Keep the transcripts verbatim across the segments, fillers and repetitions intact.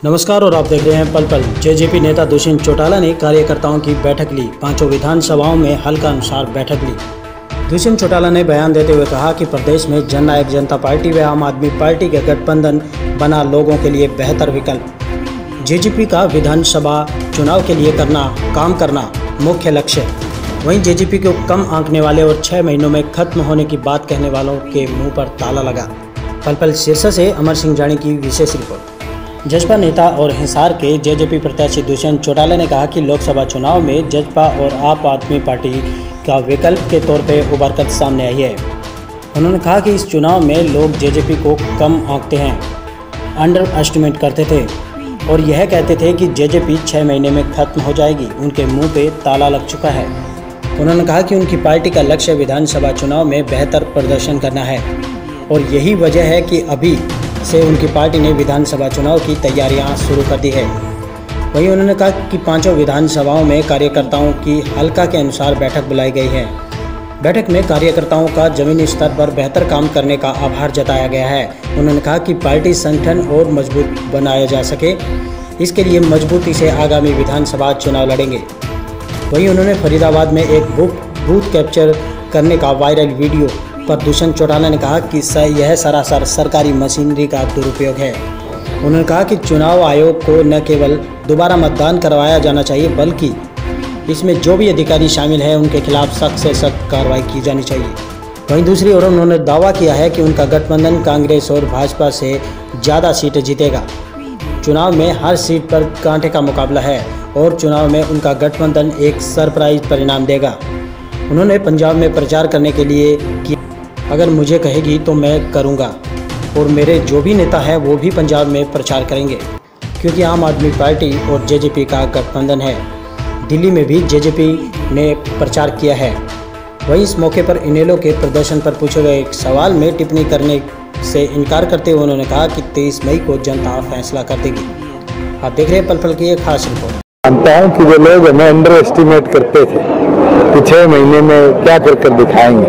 नमस्कार और आप देख रहे हैं पल पल। जेजेपी नेता दुष्यंत चौटाला ने कार्यकर्ताओं की बैठक ली। पांचों विधानसभाओं में हल्का अनुसार बैठक ली। दुष्यंत चौटाला ने बयान देते हुए कहा कि प्रदेश में जननायक जनता पार्टी व आम आदमी पार्टी के गठबंधन बना लोगों के लिए बेहतर विकल्प। जेजेपी का विधानसभा चुनाव के लिए करना काम करना मुख्य लक्ष्य है। वहीं जेजेपी को कम आंकने वाले और छः महीनों में खत्म होने की बात कहने वालों के मुंह पर ताला लगा। पल पल शीर्षक से अमर सिंह जानी की विशेष रिपोर्ट। जसपा नेता और हिसार के जेजेपी प्रत्याशी दुष्यंत चौटाला ने कहा कि लोकसभा चुनाव में जसपा और आप आदमी पार्टी का विकल्प के तौर पर उभर कर सामने आई है। उन्होंने कहा कि इस चुनाव में लोग जेजेपी को कम आंकते हैं, अंडर एस्टिमेट करते थे और यह कहते थे कि जेजेपी छः महीने में खत्म हो जाएगी। उनके मुंह पे ताला लग चुका है। उन्होंने कहा कि उनकी पार्टी का लक्ष्य विधानसभा चुनाव में बेहतर प्रदर्शन करना है और यही वजह है कि अभी से उनकी पार्टी ने विधानसभा चुनाव की तैयारियां शुरू कर दी है। वहीं उन्होंने कहा कि पांचों विधानसभाओं में कार्यकर्ताओं की हल्का के अनुसार बैठक बुलाई गई है। बैठक में कार्यकर्ताओं का जमीनी स्तर पर बेहतर काम करने का आभार जताया गया है। उन्होंने कहा कि पार्टी संगठन और मजबूत बनाया जा सके, इसके लिए मजबूती से आगामी विधानसभा चुनाव लड़ेंगे। वहीं उन्होंने फरीदाबाद में एक बुक बूथ कैप्चर करने का वायरल वीडियो पर दुष्यंत चौटाला ने कहा कि यह सरासर सरकारी मशीनरी का दुरुपयोग है। उन्होंने कहा कि चुनाव आयोग को न केवल दोबारा मतदान करवाया जाना चाहिए बल्कि इसमें जो भी अधिकारी शामिल हैं उनके खिलाफ सख्त से सख्त कार्रवाई की जानी चाहिए। वहीं दूसरी ओर उन्होंने दावा किया है कि उनका गठबंधन कांग्रेस और भाजपा से ज़्यादा सीटें जीतेगा। चुनाव में हर सीट पर कांटे का मुकाबला है और चुनाव में उनका गठबंधन एक सरप्राइज परिणाम देगा। उन्होंने पंजाब में प्रचार करने के लिए कि अगर मुझे कहेगी तो मैं करूंगा और मेरे जो भी नेता हैं वो भी पंजाब में प्रचार करेंगे, क्योंकि आम आदमी पार्टी और जेजेपी का गठबंधन है। दिल्ली में भी जेजेपी ने प्रचार किया है। वहीं इस मौके पर इनेलो के प्रदर्शन पर पूछे गए एक सवाल में टिप्पणी करने से इनकार करते हुए उन्होंने कहा कि तेईस मई को जनता फैसला कर देगी। आप देख रहे हैं पल पल की एक खास रिपोर्ट। मानता हूँ कि जो लोग हमें अंडर एस्टिमेट करते थे कि छः महीने में क्या कर कर दिखाएंगे,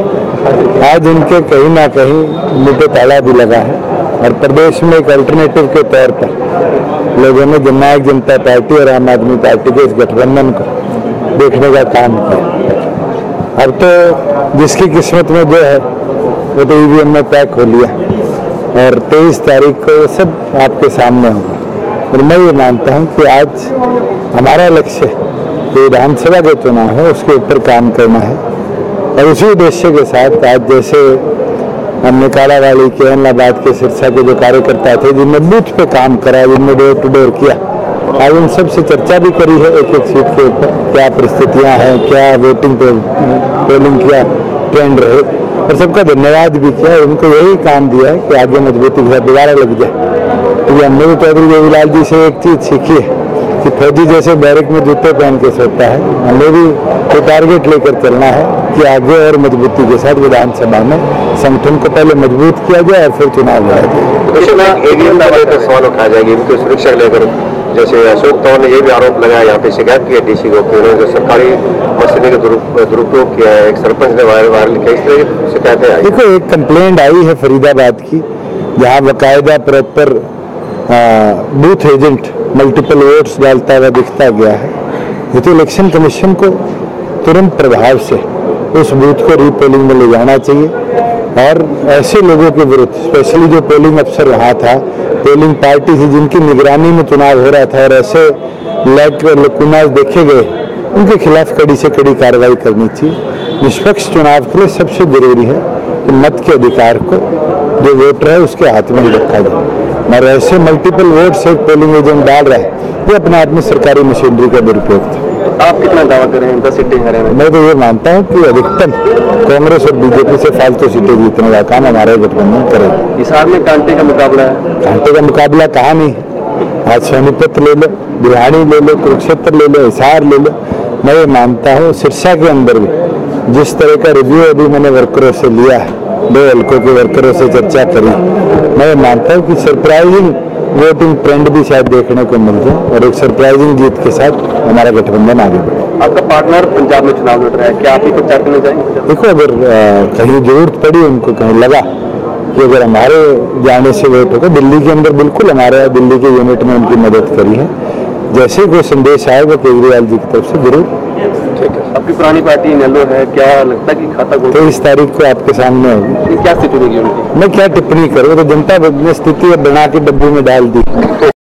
आज उनके कहीं ना कहीं मुँह पे ताला भी लगा है और प्रदेश में एक अल्टरनेटिव के तौर पर लोगों ने जननायक जनता पार्टी और आम आदमी पार्टी के इस गठबंधन को देखने का काम किया। अब तो जिसकी किस्मत में जो है वो तो ईवीएम में पैक हो लिया और तेईस तारीख को सब आपके सामने होगा। और मैं ये मानता हूँ कि आज हमारा लक्ष्य जो विधानसभा का चुनाव है उसके ऊपर काम करना है और उसी उद्देश्य के साथ आज जैसे हमने कालावाली के अहमदाबाद के सिरसा के जो कार्यकर्ता थे जिनने बूथ पे काम करा, जिनने डोर टू डोर किया, आज उन सब से चर्चा भी करी है एक एक सीट के ऊपर क्या परिस्थितियां हैं, क्या वोटिंग पे पोलिंग किया ट्रेंड रहे और सबका धन्यवाद भी किया। उनको यही काम दिया है कि आगे मजबूती के साथ दोबारा लग जाए। तो हमने भी चौधरी देवीलाल जी से एक चीज़ सीखी है कि फौजी जैसे बैरक में जूते पहन के सोता है, हमें भी तो टारगेट लेकर चलना है कि आगे और मजबूती के साथ विधानसभा में संगठन को पहले मजबूत किया जाए और फिर चुनाव लड़ा जाए। ईवीएम का लेकर सवाल उठाया जाएगी, उनकी सुरक्षा लेकर जैसे अशोक तंवर ने ये भी आरोप लगाया, यहाँ पे शिकायत की है डीसी को कि उन्होंने सरकारी मशीनरी का दुरुपयोग किया है। एक सरपंच ने वायरल वायरल किया, इस तरह की शिकायतें आई। देखो एक कंप्लेंट आई है फरीदाबाद की जहाँ बाकायदा proper booth agent multiple votes डालता हुआ दिखता गया है। ये तो इलेक्शन कमीशन को तुरंत प्रभाव से उस बूथ को रीपोलिंग में ले जाना चाहिए और ऐसे लोगों के विरुद्ध, स्पेशली जो पोलिंग अफसर वहाँ था, पोलिंग पार्टी थी जिनकी निगरानी में चुनाव हो रहा था और ऐसे लैक लकुनाज देखे गए, उनके खिलाफ कड़ी से कड़ी कार्रवाई करनी चाहिए। निष्पक्ष चुनाव के लिए सबसे जरूरी है कि मत के अधिकार को जो वोटर है उसके हाथ में रखा जाए और ऐसे मल्टीपल वोट से पोलिंग एजेंट डाल रहा है, ये अपने आप में सरकारी मशीनरी का दुरुपयोग था। आप कितना दावा कर रहे हैं दस सीटें हारे में? मैं तो ये मानता हूँ कि अधिकतम कांग्रेस और बीजेपी से फालतू सीटें जीतने का काम हमारे गठबंधन करेगा। हिसार में कांटे का मुकाबला है। कांटे का मुकाबला कहाँ नहीं है। आज सोनीपत ले लो, बुरहानी ले लो, कुरुक्षेत्र ले लो, हिसार ले लो। मैं ये मानता हूँ सिरसा के अंदर भी जिस तरह का रिव्यू अभी मैंने वर्करों से लिया है, दो हल्कों के वर्करों से चर्चा करी, मैं मानता हूँ कि सरप्राइजिंग वोटिंग ट्रेंड भी शायद देखने को मिल जाए और एक सरप्राइजिंग जीत के साथ हमारा गठबंधन आगे बढ़े। आपका पार्टनर पंजाब में चुनाव लड़ रहा है, क्या आप ही प्रचार करने जाएंगे? देखो अगर कहीं जरूरत पड़ी, उनको कहीं लगा कि अगर हमारे जाने से वोट होगा, दिल्ली के अंदर बिल्कुल हमारे दिल्ली के यूनिट में उनकी मदद करी है। जैसे कोई संदेश आएगा केजरीवाल जी की तरफ से जरूर। ठीक है। आपकी पुरानी पार्टी नेलो है, क्या लगता है कि खाता खोल तेईस तारीख को आपके सामने होगी। क्या स्थिति होगी उनकी? मैं क्या टिप्पणी करूँ, तो जनता ने स्थिति बना के डब्बू में डाल दी।